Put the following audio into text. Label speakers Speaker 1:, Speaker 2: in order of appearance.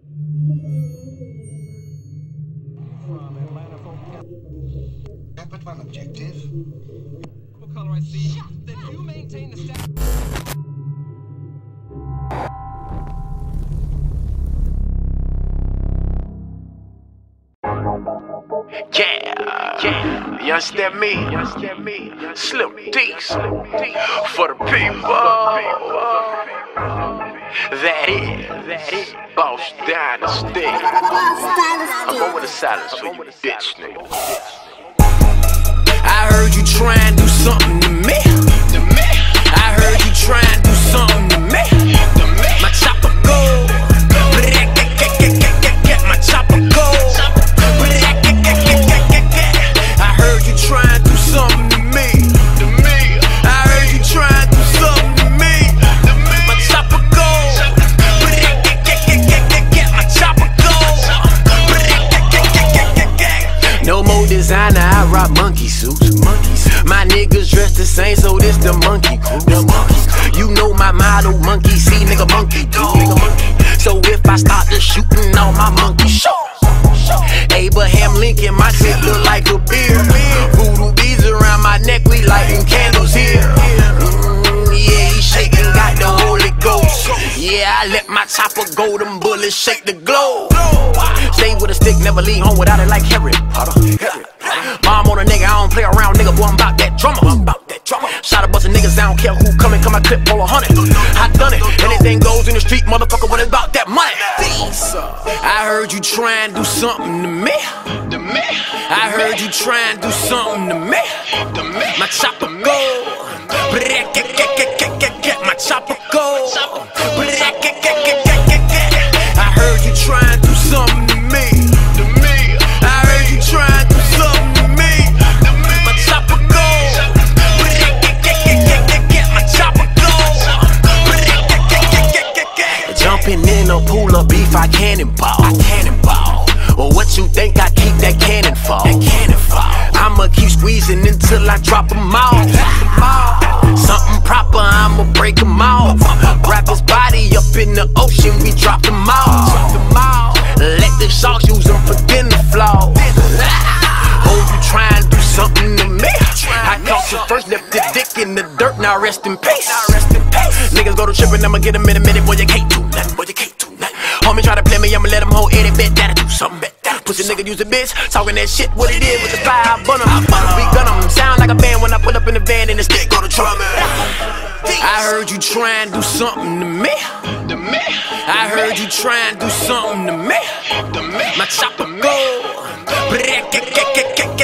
Speaker 1: But one objective.
Speaker 2: What color I see? Then you maintain the status.
Speaker 3: Yeah, you understand me? Slim D's for the people. That is Boss Dynasty. I'm over the silence for you, bitch nigga. I heard you tryin' to do something to me. I heard you tryin' to do something to me. My chopper go. My chopper go. I heard you tryin' to do something to me. I heard you tryin' to do something to me. My chopper go. My chopper go. No more designer, I rock monkey suits. My niggas dressed the same, so this the monkey crew. You know my motto, monkey see, nigga, monkey do. So if I start to shooting all my monkey show. Abraham Lincoln, my shit look like a beer. Voodoo beads around my neck, we lighting candles here. Yeah, he shaking, got the Holy Ghost. Yeah, I let my chopper go, them bullets shake the globe. Stay with a stick, never leave home without it like Harry Potter. Mom on a nigga, I don't play around, nigga, boy, I'm about that drummer. Shot a bunch of niggas, I don't care who come my clip for 100. I done it, anything goes in the street, motherfucker, when it's about that money. I heard you tryin' to do something to me. I heard you tryin' to do something to me. My chopper go. My chopper go. I heard you tryin' to do something to me. I heard you tryin' to do something to me. My chopper go. My chopper go. Jumping in a pool of beef, I cannonball. Well, what you think I keep that cannon for? I'ma keep squeezing until I drop them all. Something proper, I'ma break them off. Wrap his body up in the ocean, we drop them all. Let the sharks use them for dinner flaws. Oh, you tryin' to do something to me? I caught you first, left the dick in the dirt, now rest in peace. Niggas go to trippin', I'ma get them in a minute, boy, you can't do nothing. Homie try to play me, I'ma let him hold any bet that'll do something. Pussy nigga use a bitch, talking that shit, what it is with the fire, I burn 'em. We gun 'em, sound like a band when I pull up in the van and the stick go to trumpet. I heard you tryin' to do something to me. I heard you tryin' to do something to me. My chopper go.